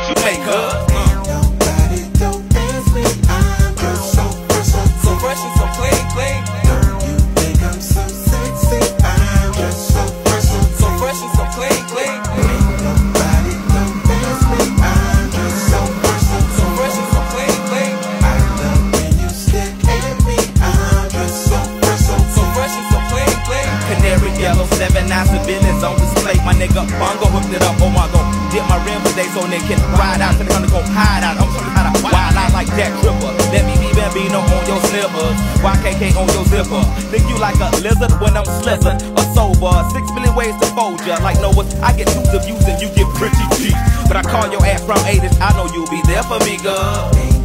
makeup. Nobody don't ask me, I'm just so fresh and so clean, clean. Don't you think I'm so sexy? I'm just so fresh and so clean, clean. Nobody don't ask me, I'm just so fresh and so clean, clean. I love when you stare at me, I'm just so fresh and so clean, clean. Canary yellow, 7 ounce of business on display. My nigga Bongo hooked it up. Oh my god, dip my rim today so they can ride out. So they gonna go hide out. I'm showing how to wild out like that Tripper. Let me be Bambino on your slippers, YKK on your zipper. Think you like a lizard when I'm slizzard or sober. 6 million ways to fold ya. Like Noah, I get 2 of you and you get pretty cheap. But I call your ass from 80s, I know you'll be there for me, girl.